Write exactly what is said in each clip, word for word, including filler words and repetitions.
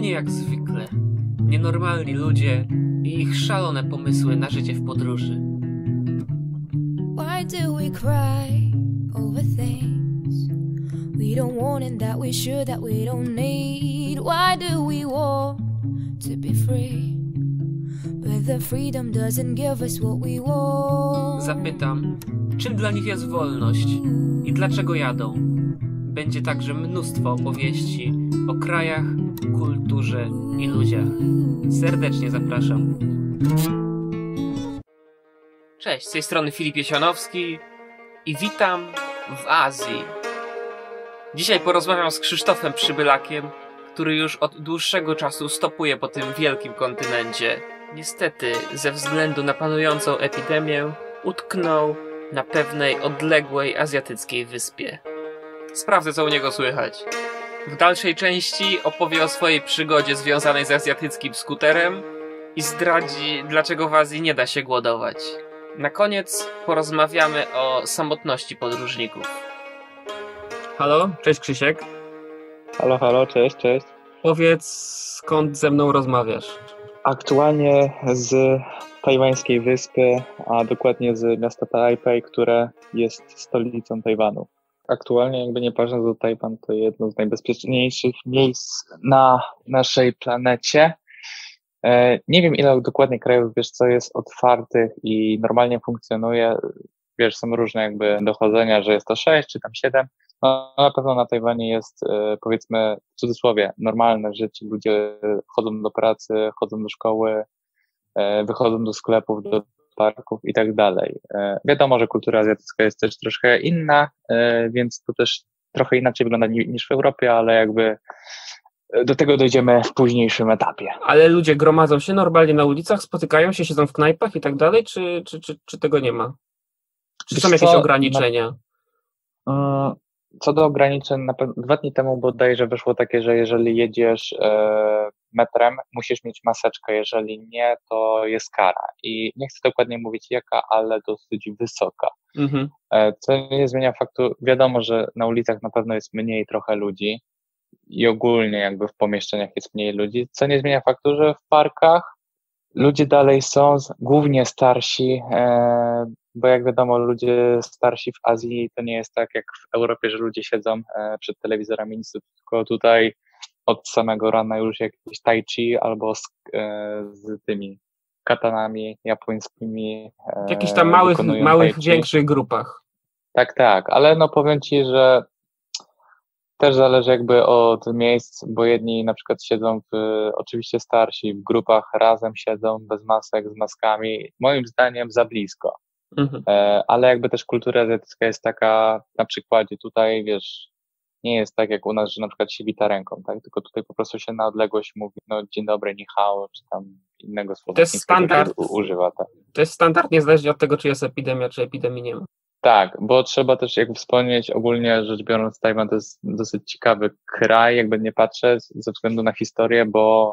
Zupełnie jak zwykle. Nienormalni ludzie i ich szalone pomysły na życie w podróży. Why do we cry over things we don't want and that we should, that we don't need? Why do we want to be free, but the freedom doesn't give us what we want? Zapytam, czym dla nich jest wolność i dlaczego jadą? Będzie także mnóstwo opowieści o krajach, kulturze i ludziach. Serdecznie zapraszam. Cześć, z tej strony Filip Jesionowski i witam w Azji. Dzisiaj porozmawiam z Krzysztofem Przybylakiem, który już od dłuższego czasu stopuje po tym wielkim kontynencie. Niestety, ze względu na panującą epidemię, utknął na pewnej odległej azjatyckiej wyspie. Sprawdzę, co u niego słychać. W dalszej części opowie o swojej przygodzie związanej z azjatyckim skuterem i zdradzi, dlaczego w Azji nie da się głodować. Na koniec porozmawiamy o samotności podróżników. Halo, cześć Krzysiek. Halo, halo, cześć, cześć. Powiedz, skąd ze mną rozmawiasz? Aktualnie z tajwańskiej wyspy, a dokładnie z miasta Tajpej, które jest stolicą Tajwanu. Aktualnie, jakby nie patrząc, to Tajwan to jedno z najbezpieczniejszych miejsc na naszej planecie. Nie wiem, ile dokładnie krajów, wiesz co, jest otwartych i normalnie funkcjonuje. Wiesz, są różne jakby dochodzenia, że jest to sześć czy tam siedem. No na pewno na Tajwanie jest, powiedzmy, w cudzysłowie, normalne życie. Ludzie chodzą do pracy, chodzą do szkoły, wychodzą do sklepów, do parków i tak dalej. Wiadomo, że kultura azjatycka jest też troszkę inna, więc to też trochę inaczej wygląda niż w Europie, ale jakby do tego dojdziemy w późniejszym etapie. Ale ludzie gromadzą się normalnie na ulicach, spotykają się, siedzą w knajpach i tak dalej, czy, czy, czy, czy tego nie ma? Czy są jakieś Co, ograniczenia? Na, co do ograniczeń, na pewno dwa dni temu bodajże wyszło takie, że jeżeli jedziesz e, metrem, musisz mieć maseczkę, jeżeli nie, to jest kara. I nie chcę dokładnie mówić jaka, ale dosyć wysoka. Mhm. E, co nie zmienia faktu, wiadomo, że na ulicach na pewno jest mniej trochę ludzi i ogólnie jakby w pomieszczeniach jest mniej ludzi, co nie zmienia faktu, że w parkach ludzie dalej są, głównie starsi, e, bo jak wiadomo, ludzie starsi w Azji to nie jest tak jak w Europie, że ludzie siedzą e, przed telewizorami, nic, tylko tutaj od samego rana już jakieś tai chi albo z, e, z tymi katanami japońskimi. E, w jakichś tam małych, małych większych grupach. Tak, tak, ale no powiem Ci, że też zależy jakby od miejsc, bo jedni na przykład siedzą w, oczywiście starsi, w grupach razem siedzą, bez masek, z maskami, moim zdaniem za blisko. Mhm. E, ale jakby też kultura azjatycka jest taka, na przykładzie tutaj, wiesz, nie jest tak jak u nas, że na przykład się wita ręką, tak? Tylko tutaj po prostu się na odległość mówi, no dzień dobry, ni hao, czy tam innego słowa. To jest standard, używa, tak? To jest standard niezależnie od tego, czy jest epidemia, czy epidemii nie ma. Tak, bo trzeba też jakby wspomnieć, ogólnie rzecz biorąc, Tajwan to jest dosyć ciekawy kraj, jakby nie patrzeć, ze względu na historię, bo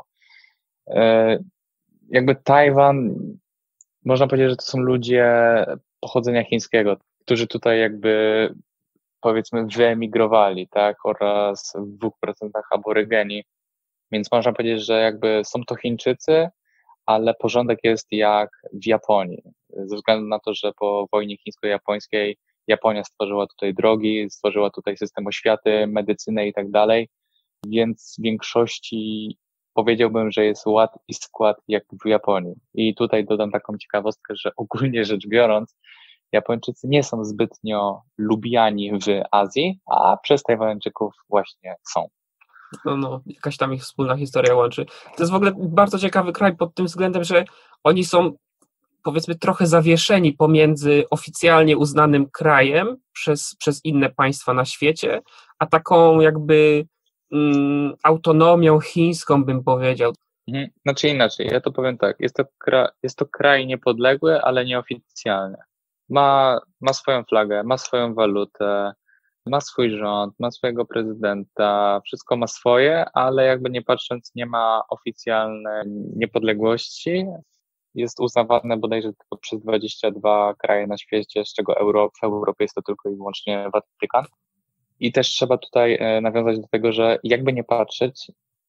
e, jakby Tajwan, można powiedzieć, że to są ludzie pochodzenia chińskiego, którzy tutaj jakby, powiedzmy, wyemigrowali, tak, oraz w dwóch procentach aborygeni, więc można powiedzieć, że jakby są to Chińczycy, ale porządek jest jak w Japonii, ze względu na to, że po wojnie chińsko-japońskiej Japonia stworzyła tutaj drogi, stworzyła tutaj system oświaty, medycynę i tak dalej, więc w większości powiedziałbym, że jest ład i skład jak w Japonii. I tutaj dodam taką ciekawostkę, że ogólnie rzecz biorąc, Japończycy nie są zbytnio lubiani w Azji, a przez Tajwańczyków właśnie są. No, no, jakaś tam ich wspólna historia łączy. To jest w ogóle bardzo ciekawy kraj pod tym względem, że oni są, powiedzmy, trochę zawieszeni pomiędzy oficjalnie uznanym krajem przez, przez inne państwa na świecie, a taką jakby mm, autonomią chińską, bym powiedział. Mhm. Znaczy inaczej, ja to powiem tak, jest to, kra, jest to kraj niepodległy, ale nieoficjalny. Ma, ma swoją flagę, ma swoją walutę, ma swój rząd, ma swojego prezydenta, wszystko ma swoje, ale jakby nie patrząc, nie ma oficjalnej niepodległości. Jest uznawane bodajże tylko przez dwadzieścia dwa kraje na świecie, z czego Euro, w Europie jest to tylko i wyłącznie Watykan. I też trzeba tutaj nawiązać do tego, że jakby nie patrzeć,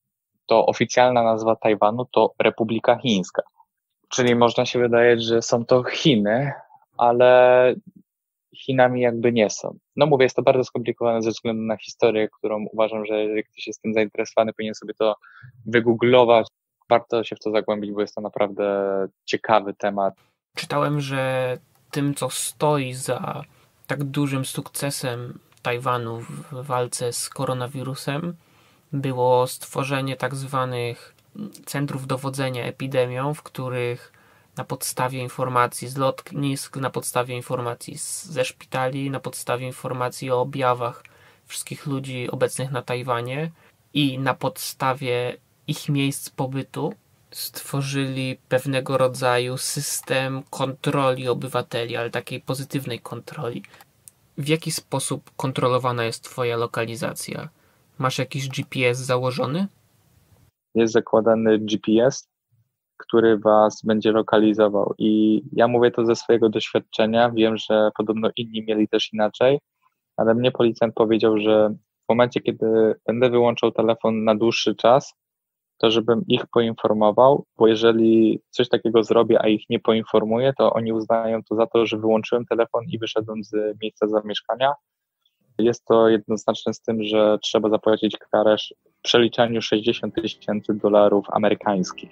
to oficjalna nazwa Tajwanu to Republika Chińska. Czyli można się wydaje, że są to Chiny, ale Chinami jakby nie są. No mówię, jest to bardzo skomplikowane ze względu na historię, którą uważam, że jeżeli ktoś jest tym zainteresowany, powinien sobie to wygooglować. Warto się w to zagłębić, bo jest to naprawdę ciekawy temat. Czytałem, że tym, co stoi za tak dużym sukcesem Tajwanu w walce z koronawirusem, było stworzenie tak zwanych centrów dowodzenia epidemią, w których na podstawie informacji z lotnisk, na podstawie informacji z, ze szpitali, na podstawie informacji o objawach wszystkich ludzi obecnych na Tajwanie i na podstawie ich miejsc pobytu stworzyli pewnego rodzaju system kontroli obywateli, ale takiej pozytywnej kontroli. W jaki sposób kontrolowana jest twoja lokalizacja? Masz jakiś G P S założony? Jest zakładany G P S, który was będzie lokalizował i ja mówię to ze swojego doświadczenia, wiem, że podobno inni mieli też inaczej, ale mnie policjant powiedział, że w momencie, kiedy będę wyłączał telefon na dłuższy czas, to żebym ich poinformował, bo jeżeli coś takiego zrobię, a ich nie poinformuję, to oni uznają to za to, że wyłączyłem telefon i wyszedłem z miejsca zamieszkania. Jest to jednoznaczne z tym, że trzeba zapłacić karę w przeliczaniu sześćdziesiąt tysięcy dolarów amerykańskich.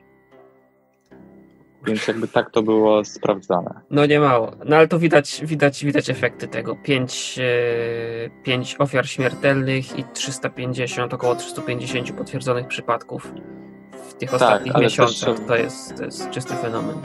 Więc jakby tak to było sprawdzane. No nie mało. No ale to widać, widać, widać efekty tego. Pięć, e, pięć ofiar śmiertelnych i trzysta pięćdziesiąt, około trzysta pięćdziesiąt potwierdzonych przypadków w tych Tak, ostatnich ale miesiącach. też- To jest, to jest czysty fenomen.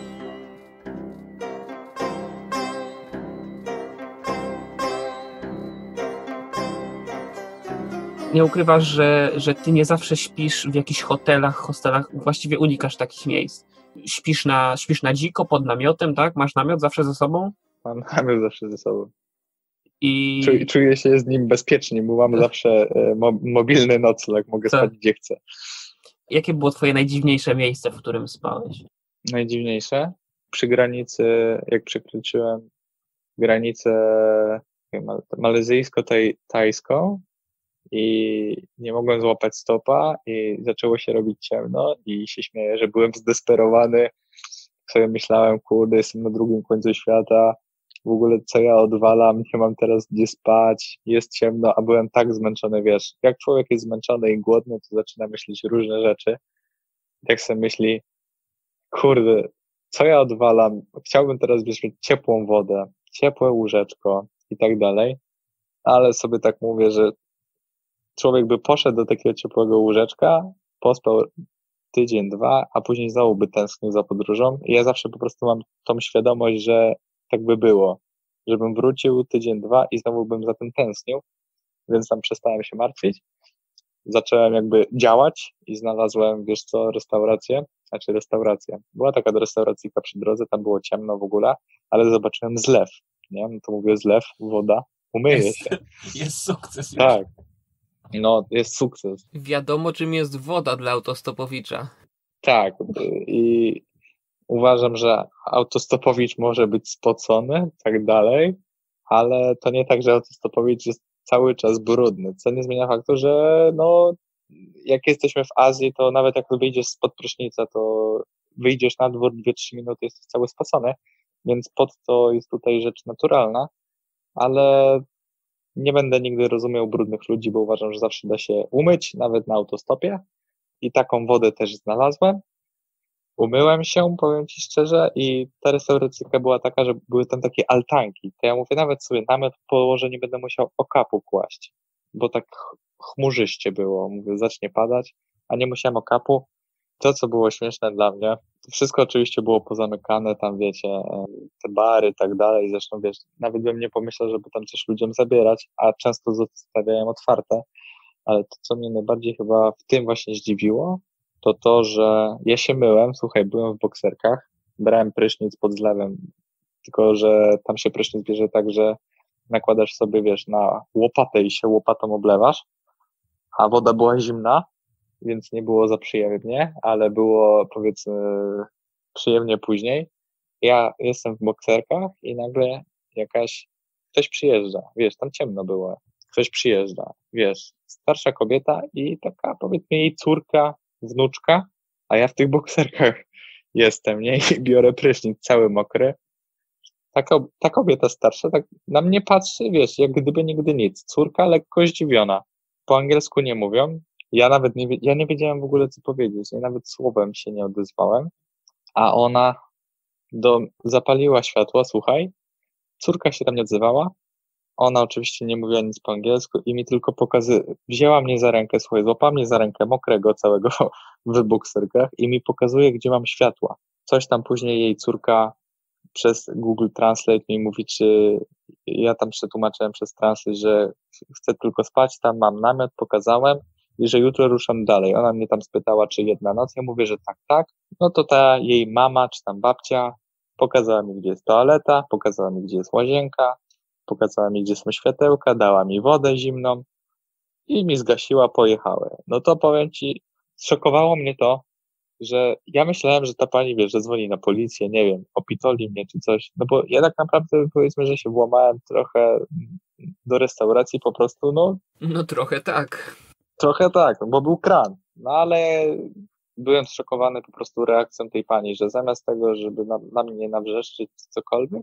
Nie ukrywasz, że, że ty nie zawsze śpisz w jakichś hotelach, hostelach, właściwie unikasz takich miejsc. Śpisz na, śpisz na dziko, pod namiotem, tak? Masz namiot zawsze ze sobą? Mam, mamy zawsze ze sobą. I Czuję, czuję się z nim bezpiecznie, bo mam zawsze e, mo, mobilny nocleg, mogę Tak. spać gdzie chcę. jakie było twoje najdziwniejsze miejsce, w którym spałeś? Najdziwniejsze? Przy granicy, jak przekroczyłem granicę mal- malezyjsko-tajską i nie mogłem złapać stopa i zaczęło się robić ciemno i się śmieję, że byłem zdesperowany. Sobie myślałem, kurde, jestem na drugim końcu świata, w ogóle co ja odwalam, nie mam teraz gdzie spać, jest ciemno, a byłem tak zmęczony, wiesz, jak człowiek jest zmęczony i głodny, to zaczyna myśleć różne rzeczy. Jak sobie myśli, kurde, co ja odwalam, chciałbym teraz wiesz, mieć ciepłą wodę, ciepłe łóżeczko i tak dalej, ale sobie tak mówię, że człowiek by poszedł do takiego ciepłego łóżeczka, pospał tydzień, dwa, a później znowu by tęsknił za podróżą i ja zawsze po prostu mam tą świadomość, że tak by było, żebym wrócił tydzień, dwa i znowu bym za tym tęsknił, więc tam przestałem się martwić. Zacząłem jakby działać i znalazłem, wiesz co, restaurację, znaczy restauracja. Była taka restauracyjka przy drodze, tam było ciemno w ogóle, ale zobaczyłem zlew, nie? No to mówię zlew, woda, umyje Jest, się. jest sukces. już. Tak. No, jest sukces. Wiadomo, czym jest woda dla autostopowicza. Tak. I uważam, że autostopowicz może być spocony, tak dalej, ale to nie tak, że autostopowicz jest cały czas brudny, co nie zmienia faktu, że no, jak jesteśmy w Azji, to nawet jak wyjdziesz spod prysznica, to wyjdziesz na dwór dwie trzy minuty, jesteś cały spocony, więc pod to jest tutaj rzecz naturalna, ale nie będę nigdy rozumiał brudnych ludzi, bo uważam, że zawsze da się umyć, nawet na autostopie i taką wodę też znalazłem. Umyłem się, powiem ci szczerze, i ta restauracyjka była taka, że były tam takie altanki. To ja mówię, nawet sobie namiot położę, nie będę musiał okapu kłaść, bo tak ch- chmurzyście było. Mówię, zacznie padać, a nie musiałem okapu. To, co było śmieszne dla mnie, to wszystko oczywiście było pozamykane, tam wiecie, e, te bary i tak dalej. Zresztą wiesz, nawet bym nie pomyślał, żeby tam coś ludziom zabierać, a często zostawiają otwarte. Ale to, co mnie najbardziej chyba w tym właśnie zdziwiło, to to, że ja się myłem, słuchaj, byłem w bokserkach, brałem prysznic pod zlewem, tylko że tam się prysznic bierze tak, że nakładasz sobie, wiesz, na łopatę i się łopatą oblewasz, a woda była zimna, więc nie było za przyjemnie, ale było, powiedzmy, przyjemnie później. Ja jestem w bokserkach i nagle jakaś, ktoś przyjeżdża, wiesz, tam ciemno było ktoś przyjeżdża, wiesz, starsza kobieta i taka, powiedzmy, jej córka, wnuczka, a ja w tych bokserkach jestem, nie? I biorę prysznic cały mokry. Ta, ta kobieta starsza tak na mnie patrzy, wiesz, jak gdyby nigdy nic. Córka lekko zdziwiona. Po angielsku nie mówią. Ja nawet nie, ja nie wiedziałem w ogóle, co powiedzieć. Ja nawet słowem się nie odezwałem. A ona do, zapaliła światło, słuchaj. Córka się tam nie odzywała. Ona oczywiście nie mówiła nic po angielsku i mi tylko pokazuje, wzięła mnie za rękę, słuchaj, złapała mnie za rękę, mokrego całego w bokserkach i mi pokazuje, gdzie mam światła. Coś tam później jej córka przez Google Translate mi mówi, czy ja tam przetłumaczyłem przez Translate, że chcę tylko spać, tam mam namiot, pokazałem i że jutro ruszam dalej. Ona mnie tam spytała, czy jedna noc, ja mówię, że tak, tak. No to ta jej mama, czy tam babcia pokazała mi, gdzie jest toaleta, pokazała mi, gdzie jest łazienka, pokazała mi, gdzie są światełka, dała mi wodę zimną i mi zgasiła, pojechały. No to powiem ci, zszokowało mnie to, że ja myślałem, że ta pani, wiesz, że dzwoni na policję, nie wiem, opitoli mnie czy coś, no bo ja tak naprawdę, powiedzmy, że się włamałem trochę do restauracji po prostu, no... No trochę tak. Trochę tak, bo był kran, no ale byłem zszokowany po prostu reakcją tej pani, że zamiast tego, żeby na, na mnie nawrzeszczyć cokolwiek,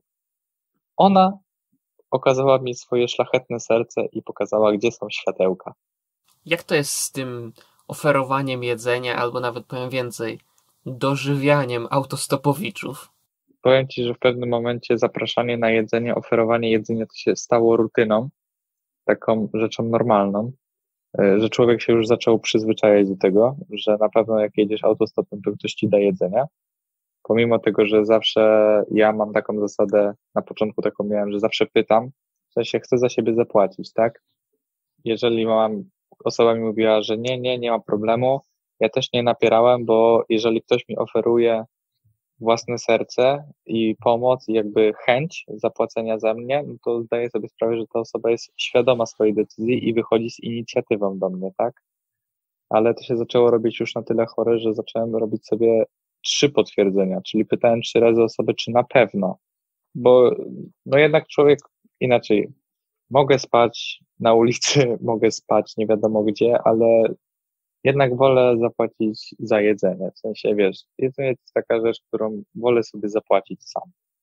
ona okazała mi swoje szlachetne serce i pokazała, gdzie są światełka. Jak to jest z tym oferowaniem jedzenia, albo nawet powiem więcej, dożywianiem autostopowiczów? Powiem ci, że w pewnym momencie zapraszanie na jedzenie, oferowanie jedzenia to się stało rutyną, taką rzeczą normalną, że człowiek się już zaczął przyzwyczajać do tego, że na pewno jak jedziesz autostopem, to ktoś ci da jedzenie. Pomimo tego, że zawsze ja mam taką zasadę, na początku taką miałem, że zawsze pytam, w sensie chcę za siebie zapłacić, tak? Jeżeli mam, osoba mi mówiła, że nie, nie, nie ma problemu, ja też nie napierałem, bo jeżeli ktoś mi oferuje własne serce i pomoc i jakby chęć zapłacenia za mnie, no to zdaję sobie sprawę, że ta osoba jest świadoma swojej decyzji i wychodzi z inicjatywą do mnie, tak? Ale to się zaczęło robić już na tyle chore, że zacząłem robić sobie trzy potwierdzenia, czyli pytałem trzy razy osoby, czy na pewno, bo no jednak człowiek inaczej, mogę spać na ulicy, mogę spać nie wiadomo gdzie, ale jednak wolę zapłacić za jedzenie, w sensie wiesz, jedzenie to jest taka rzecz, którą wolę sobie zapłacić sam.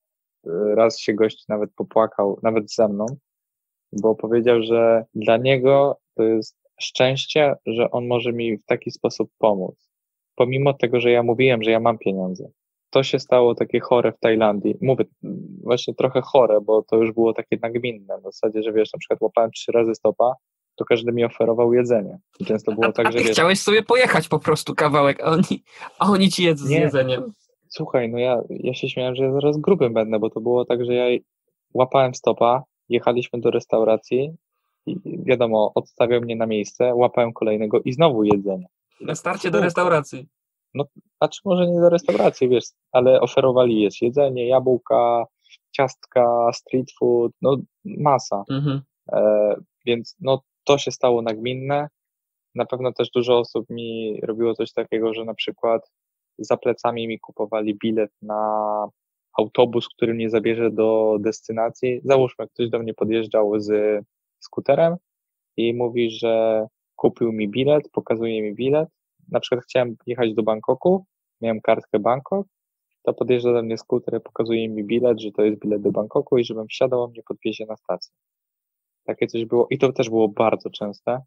Raz się gość nawet popłakał, nawet ze mną, bo powiedział, że dla niego to jest szczęście, że on może mi w taki sposób pomóc. Pomimo tego, że ja mówiłem, że ja mam pieniądze. To się stało takie chore w Tajlandii. Mówię, właśnie trochę chore, bo to już było takie nagminne. W zasadzie, że wiesz, na przykład łapałem trzy razy stopa, to każdy mi oferował jedzenie. I często było a, tak, a że ty wiesz... chciałeś sobie pojechać po prostu kawałek, a oni, a oni ci jedzą z Nie. jedzeniem. Słuchaj, no ja, ja się śmiałem, że ja zaraz grubym będę, bo to było tak, że ja łapałem stopa, jechaliśmy do restauracji i wiadomo, odstawiał mnie na miejsce, łapałem kolejnego i znowu jedzenie. Na starcie do restauracji. No, znaczy może nie do restauracji, wiesz, ale oferowali jest jedzenie, jabłka, ciastka, street food, no masa. Mhm. E, więc no to się stało nagminne. Na pewno też dużo osób mi robiło coś takiego, że na przykład za plecami mi kupowali bilet na autobus, który mnie zabierze do destynacji. Załóżmy, ktoś do mnie podjeżdżał z skuterem i mówi, że kupił mi bilet, pokazuje mi bilet. Na przykład chciałem jechać do Bangkoku, miałem kartkę Bangkok, to podjeżdża do mnie skuter i pokazuje mi bilet, że to jest bilet do Bangkoku i żebym wsiadał, on mnie podwiezie na stację. Takie coś było i to też było bardzo częste,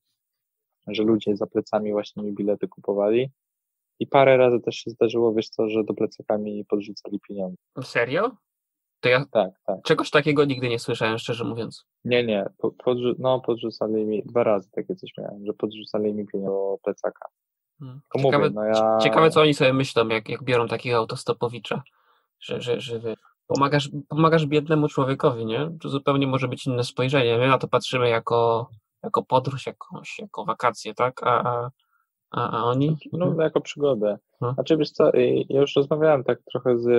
że ludzie za plecami właśnie mi bilety kupowali i parę razy też się zdarzyło, wiesz co, że do plecaka mi podrzucali pieniądze. Serio? To ja Tak, tak. czegoś takiego nigdy nie słyszałem, szczerze mówiąc. Nie, nie, po, podrzu- no podrzucali mi, dwa razy takie coś miałem, że podrzucali mi pieniądze do plecaka. Hmm. Tylko Ciekawe, mówię, no ja... ciekawe, co oni sobie myślą, jak, jak biorą takiego autostopowicza, że, że, że wy pomagasz, pomagasz biednemu człowiekowi, nie? To zupełnie może być inne spojrzenie. My na to patrzymy jako, jako podróż, jakąś, jako wakacje, tak? A, a, a, a oni? No, jako przygodę. Hmm. Znaczy, wiesz co, ja już rozmawiałem tak trochę z,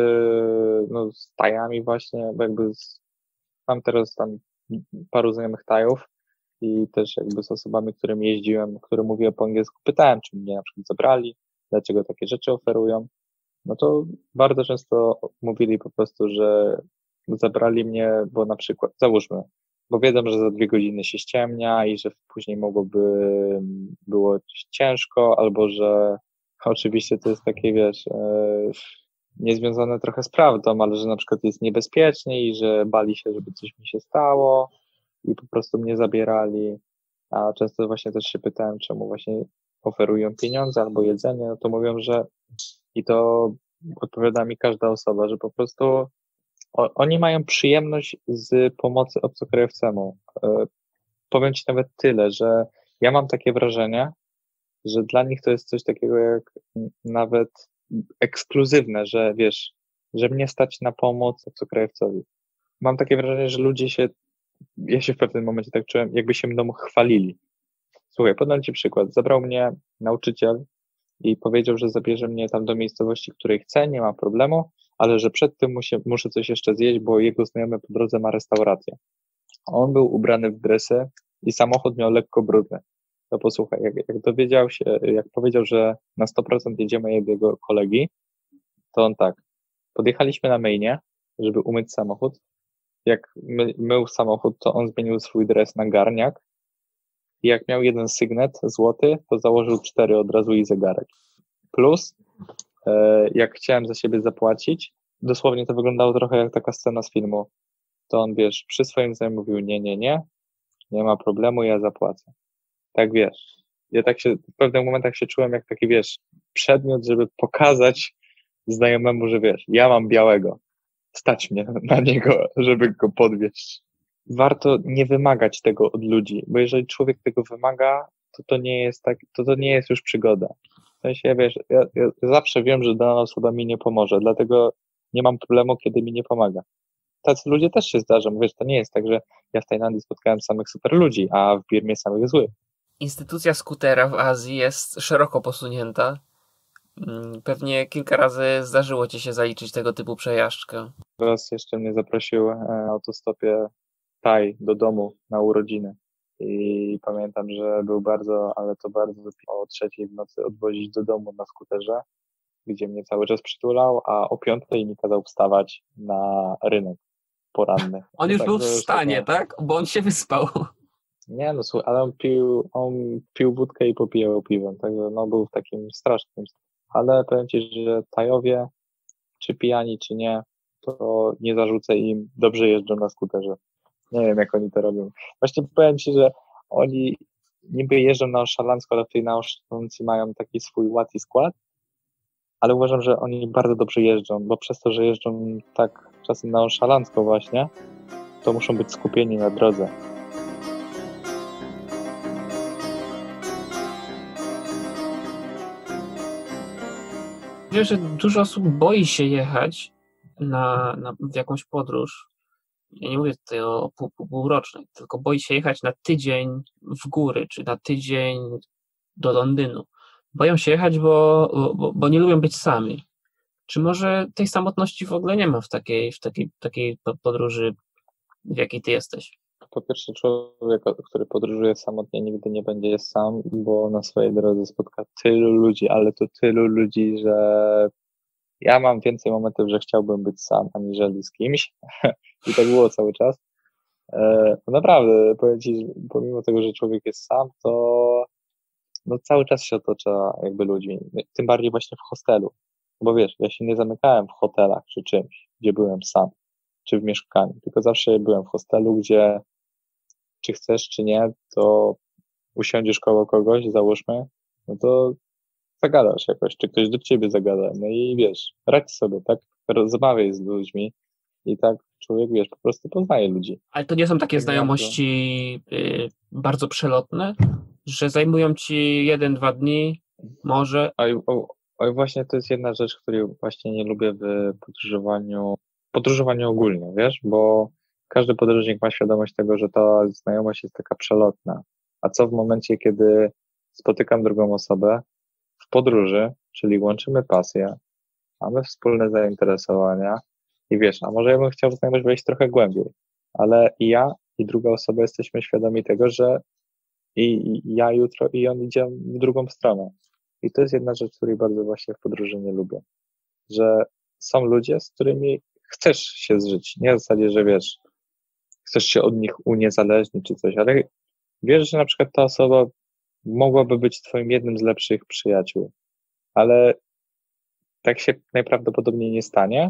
no, z Tajami właśnie, bo jakby z, mam teraz tam paru znajomych Tajów i też jakby z osobami, którym jeździłem, które mówiły po angielsku, pytałem, czy mnie na przykład zabrali, dlaczego takie rzeczy oferują. No to bardzo często mówili po prostu, że zabrali mnie, bo na przykład, załóżmy, bo wiedzą, że za dwie godziny się ściemnia i że później mogłoby było ciężko, albo że oczywiście to jest takie, wiesz, e, niezwiązane trochę z prawdą, ale że na przykład jest niebezpiecznie i że bali się, żeby coś mi się stało i po prostu mnie zabierali, a często właśnie też się pytałem, czemu właśnie oferują pieniądze albo jedzenie, no to mówią, że i to odpowiada mi każda osoba, że po prostu o, oni mają przyjemność z pomocy obcokrajowcemu. E, powiem Ci nawet tyle, że ja mam takie wrażenie, że dla nich to jest coś takiego jak nawet ekskluzywne, że wiesz, że mnie stać na pomoc obcokrajowcowi. Mam takie wrażenie, że ludzie się, ja się w pewnym momencie tak czułem, jakby się mną chwalili. Słuchaj, podam Ci przykład. Zabrał mnie nauczyciel i powiedział, że zabierze mnie tam do miejscowości, której chcę, nie ma problemu, ale że przed tym muszę, muszę coś jeszcze zjeść, bo jego znajomy po drodze ma restaurację. On był ubrany w dresy i samochód miał lekko brudny. To posłuchaj, jak, jak dowiedział się, jak powiedział, że na sto procent jedziemy jego kolegi, to on tak, podjechaliśmy na myjnię, żeby umyć samochód. Jak my, mył samochód, to on zmienił swój dres na garniak i jak miał jeden sygnet złoty, to założył cztery od razu i zegarek. Plus, e, jak chciałem za siebie zapłacić, dosłownie to wyglądało trochę jak taka scena z filmu, to on, wiesz, przy swoim znajomym mówił, nie, nie, nie, nie ma problemu, ja zapłacę. Tak, wiesz, ja tak się, w pewnych momentach się czułem jak taki, wiesz, przedmiot, żeby pokazać znajomemu, że wiesz, ja mam białego, stać mnie na niego, żeby go podwieźć. Warto nie wymagać tego od ludzi, bo jeżeli człowiek tego wymaga, to to nie jest tak, to to nie jest już przygoda. W sensie, wiesz, ja, ja zawsze wiem, że dana osoba mi nie pomoże, dlatego nie mam problemu, kiedy mi nie pomaga. Tacy ludzie też się zdarzą, wiesz, to nie jest tak, że ja w Tajlandii spotkałem samych super ludzi, a w Birmie samych złych. Instytucja skutera w Azji jest szeroko posunięta. Pewnie kilka razy zdarzyło Ci się zaliczyć tego typu przejażdżkę. Raz jeszcze mnie zaprosił na autostopie Taj do domu na urodziny i pamiętam, że był bardzo, ale to bardzo o trzeciej w nocy odwozić do domu na skuterze, gdzie mnie cały czas przytulał, a o piątej mi kazał wstawać na rynek poranny. On już tak, był w stanie, taka... tak? Bo on się wyspał. Nie, no słuchaj, ale on pił, on pił wódkę i popijał piwem, także no był w takim strasznym stanie. Ale powiem Ci, że Tajowie, czy pijani, czy nie, to nie zarzucę im, dobrze jeżdżą na skuterze. Nie wiem, jak oni to robią. Właśnie powiem Ci, że oni niby jeżdżą na szalancko, ale w tej naoszczędności mają taki swój ład i skład, ale uważam, że oni bardzo dobrze jeżdżą, bo przez to, że jeżdżą tak czasem na szalancko właśnie, to muszą być skupieni na drodze. Wiesz, że dużo osób boi się jechać na, na, w jakąś podróż. Ja nie mówię tutaj o pół, pół, półrocznej, tylko boi się jechać na tydzień w góry, czy na tydzień do Londynu. Boją się jechać, bo, bo, bo nie lubią być sami. Czy może tej samotności w ogóle nie ma w takiej, w takiej, takiej podróży, w jakiej ty jesteś? Po pierwsze, człowiek, który podróżuje samotnie, nigdy nie będzie sam, bo na swojej drodze spotka tylu ludzi, ale to tylu ludzi, że ja mam więcej momentów, że chciałbym być sam, aniżeli z kimś. I tak było cały czas. E, naprawdę, powiem Ci, pomimo tego, że człowiek jest sam, to no, cały czas się otacza jakby ludźmi. Tym bardziej właśnie w hostelu. Bo wiesz, ja się nie zamykałem w hotelach czy czymś, gdzie byłem sam, czy w mieszkaniu, tylko zawsze byłem w hostelu, gdzie czy chcesz, czy nie, to usiądziesz koło kogoś, załóżmy, no to zagadasz jakoś, czy ktoś do ciebie zagada, no i wiesz, radź sobie, tak, rozmawiaj z ludźmi i tak człowiek, wiesz, po prostu poznaje ludzi. Ale to nie są takie tak znajomości bardzo... Y, bardzo przelotne, że zajmują ci jeden, dwa dni, może? Oj, oj, właśnie to jest jedna rzecz, której właśnie nie lubię w podróżowaniu, podróżowaniu ogólnie, wiesz, bo każdy podróżnik ma świadomość tego, że ta znajomość jest taka przelotna. A co w momencie, kiedy spotykam drugą osobę w podróży, czyli łączymy pasję, mamy wspólne zainteresowania i wiesz, a może ja bym chciał w znajomość wejść trochę głębiej, ale i ja, i druga osoba jesteśmy świadomi tego, że i, i ja jutro, i on idzie w drugą stronę. I to jest jedna rzecz, której bardzo właśnie w podróży nie lubię. Że są ludzie, z którymi chcesz się zżyć. Nie w zasadzie, że wiesz, chcesz się od nich uniezależnić czy coś, ale wiesz, że na przykład ta osoba mogłaby być twoim jednym z lepszych przyjaciół, ale tak się najprawdopodobniej nie stanie,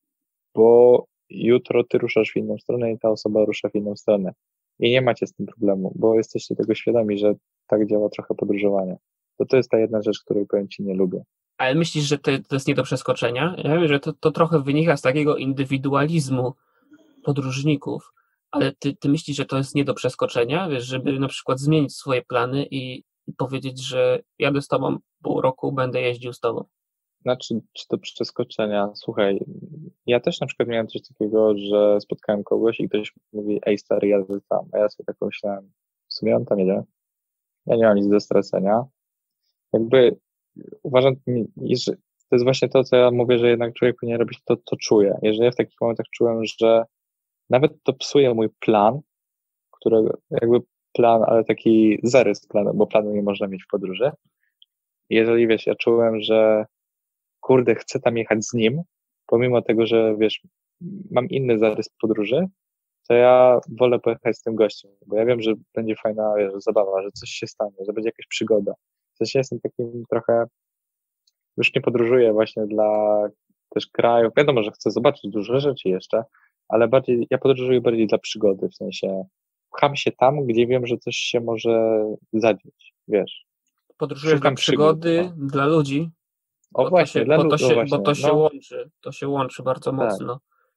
bo jutro ty ruszasz w inną stronę i ta osoba rusza w inną stronę. I nie macie z tym problemu, bo jesteście tego świadomi, że tak działa trochę podróżowanie. To to jest ta jedna rzecz, której powiem ci nie lubię. Ale myślisz, że to, to jest nie do przeskoczenia? Ja wiem, że to, to trochę wynika z takiego indywidualizmu podróżników, ale ty, ty myślisz, że to jest nie do przeskoczenia? Wiesz, żeby na przykład zmienić swoje plany i, i powiedzieć, że jadę z tobą pół roku, będę jeździł z tobą. Znaczy, czy to przeskoczenia? Słuchaj, ja też na przykład miałem coś takiego, że spotkałem kogoś i ktoś mówi, ej stary, jadę tam, a ja sobie tak pomyślałem, w sumie on tam jedzie, ja nie mam nic do stracenia. Jakby uważam, że to jest właśnie to, co ja mówię, że jednak człowiek powinien robić to, co czuje. Jeżeli ja w takich momentach czułem, że nawet to psuje mój plan, którego jakby plan, ale taki zarys planu, bo planu nie można mieć w podróży. Jeżeli wiesz, ja czułem, że kurde, chcę tam jechać z nim, pomimo tego, że wiesz, mam inny zarys podróży, to ja wolę pojechać z tym gościem, bo ja wiem, że będzie fajna, wiesz, zabawa, że coś się stanie, że będzie jakaś przygoda. W sensie jestem takim trochę, już nie podróżuję właśnie dla też krajów, wiadomo, że chcę zobaczyć dużo rzeczy jeszcze, ale bardziej, ja podróżuję bardziej dla przygody, w sensie pcham się tam, gdzie wiem, że coś się może zadzieć, wiesz. Podróżujesz dla przygody, przygody no. Dla ludzi. O bo właśnie, to się, dla bo to ludzi, się, właśnie, bo to się no. łączy, to się łączy bardzo Tak. mocno,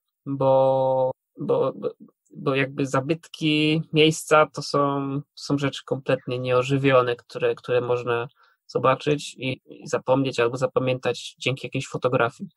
bo, bo, bo, bo jakby zabytki, miejsca to są, są rzeczy kompletnie nieożywione, które, które można zobaczyć i, i zapomnieć albo zapamiętać dzięki jakiejś fotografii.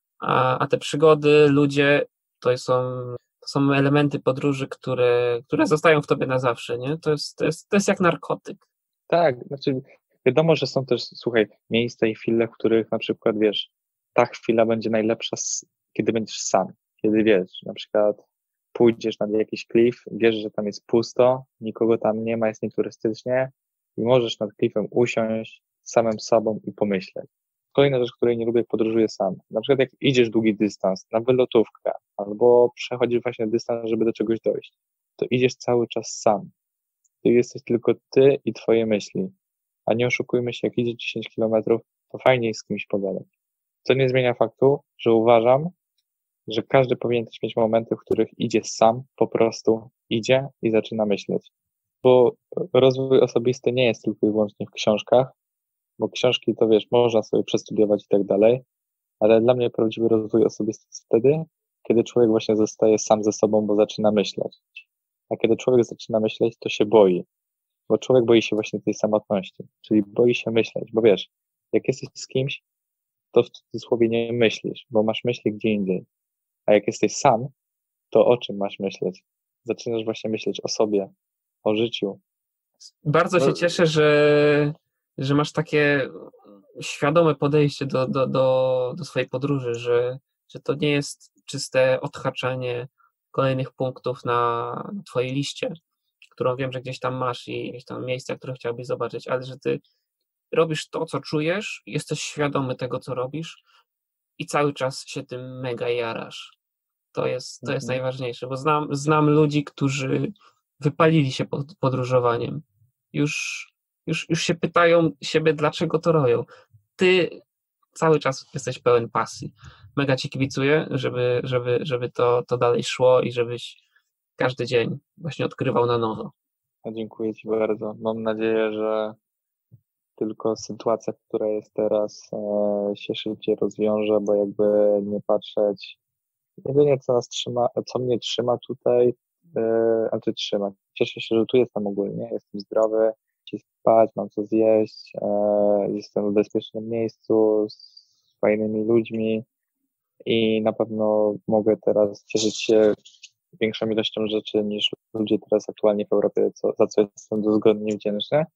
A, a te przygody, ludzie, to są, to są elementy podróży, które, które zostają w tobie na zawsze, nie? To jest, to jest, to jest jak narkotyk. Tak, znaczy wiadomo, że są też, słuchaj, miejsca i chwile, w których na przykład, wiesz, ta chwila będzie najlepsza, kiedy będziesz sam, kiedy wiesz, na przykład pójdziesz nad jakiś klif, wiesz, że tam jest pusto, nikogo tam nie ma, jest nieturystycznie i możesz nad klifem usiąść samym sobą i pomyśleć. Kolejna rzecz, której nie lubię, jak podróżuję sam. Na przykład jak idziesz długi dystans na wylotówkę albo przechodzisz właśnie dystans, żeby do czegoś dojść, to idziesz cały czas sam. Ty jesteś tylko ty i twoje myśli. A nie oszukujmy się, jak idzie dziesięć kilometrów, to fajnie jest z kimś pogadać. Co nie zmienia faktu, że uważam, że każdy powinien też mieć momenty, w których idzie sam, po prostu idzie i zaczyna myśleć. Bo rozwój osobisty nie jest tylko i wyłącznie w książkach, bo książki to wiesz, można sobie przestudiować i tak dalej, ale dla mnie prawdziwy rozwój osobisty jest wtedy, kiedy człowiek właśnie zostaje sam ze sobą, bo zaczyna myśleć. A kiedy człowiek zaczyna myśleć, to się boi. Bo człowiek boi się właśnie tej samotności, czyli boi się myśleć, bo wiesz, jak jesteś z kimś, to w cudzysłowie nie myślisz, bo masz myśli gdzie indziej. A jak jesteś sam, to o czym masz myśleć? Zaczynasz właśnie myśleć o sobie, o życiu. Bardzo się cieszę, że, że masz takie świadome podejście do, do, do, do swojej podróży, że, że to nie jest czyste odhaczanie kolejnych punktów na twojej liście, którą wiem, że gdzieś tam masz i gdzieś tam miejsca, które chciałbyś zobaczyć, ale że ty robisz to, co czujesz, jesteś świadomy tego, co robisz i cały czas się tym mega jarasz. To jest, to jest mhm. najważniejsze, bo znam, znam ludzi, którzy wypalili się pod podróżowaniem. Już, już, już się pytają siebie, dlaczego to robią. Ty cały czas jesteś pełen pasji. Mega ci kibicuję, żeby, żeby, żeby to, to dalej szło i żebyś każdy dzień właśnie odkrywał na nowo. No, dziękuję ci bardzo. Mam nadzieję, że tylko sytuacja, która jest teraz, e, się szybciej rozwiąże, bo jakby nie patrzeć, jedynie co nas trzyma, co mnie trzyma tutaj, e, a ty trzyma. Cieszę się, że tu jestem ogólnie, jestem zdrowy, chcę spać, mam co zjeść, e, jestem w bezpiecznym miejscu z fajnymi ludźmi i na pewno mogę teraz cieszyć się większą ilością rzeczy niż ludzie teraz aktualnie w Europie, co, za co jestem dozgodnie wdzięczny.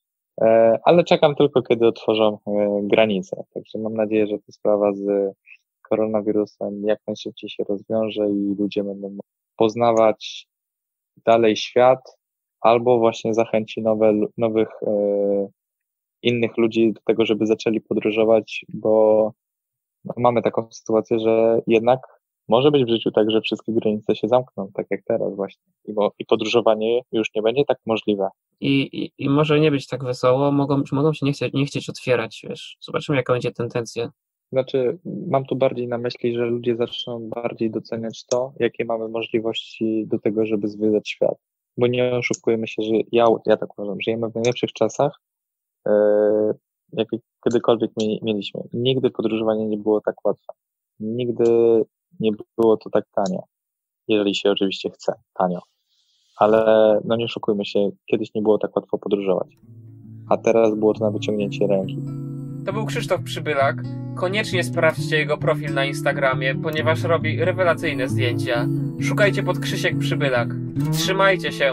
Ale czekam tylko, kiedy otworzą granice. Także mam nadzieję, że ta sprawa z koronawirusem jak najszybciej się rozwiąże i ludzie będą poznawać dalej świat, albo właśnie zachęci nowe, nowych, e, innych ludzi do tego, żeby zaczęli podróżować, bo mamy taką sytuację, że jednak Może być w życiu tak, że wszystkie granice się zamkną, tak jak teraz właśnie. I, bo, i podróżowanie już nie będzie tak możliwe. I, i, I może nie być tak wesoło, mogą, mogą się nie chcieć, nie chcieć otwierać, wiesz. Zobaczymy, jaka będzie tendencja. Znaczy, mam tu bardziej na myśli, że ludzie zaczną bardziej doceniać to, jakie mamy możliwości do tego, żeby zwiedzać świat. Bo nie oszukujemy się, że ja, ja tak uważam, żyjemy w najlepszych czasach, yy, jakie kiedykolwiek mi, mieliśmy. Nigdy podróżowanie nie było tak łatwe. Nigdy nie było to tak tanie. Jeżeli się oczywiście chce, tanio. Ale no nie oszukujmy się, kiedyś nie było tak łatwo podróżować. A teraz było to na wyciągnięcie ręki. To był Krzysztof Przybylak. Koniecznie sprawdźcie jego profil na Instagramie, ponieważ robi rewelacyjne zdjęcia. Szukajcie pod Krzysiek Przybylak. Trzymajcie się!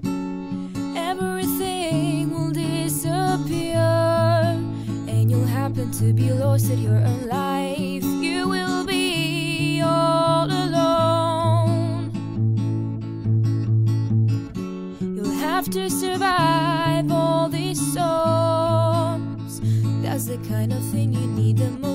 Everything will disappear, and you'll happen to be lost at your own life. You will be all alone. You'll have to survive all these storms. That's the kind of thing you need the most.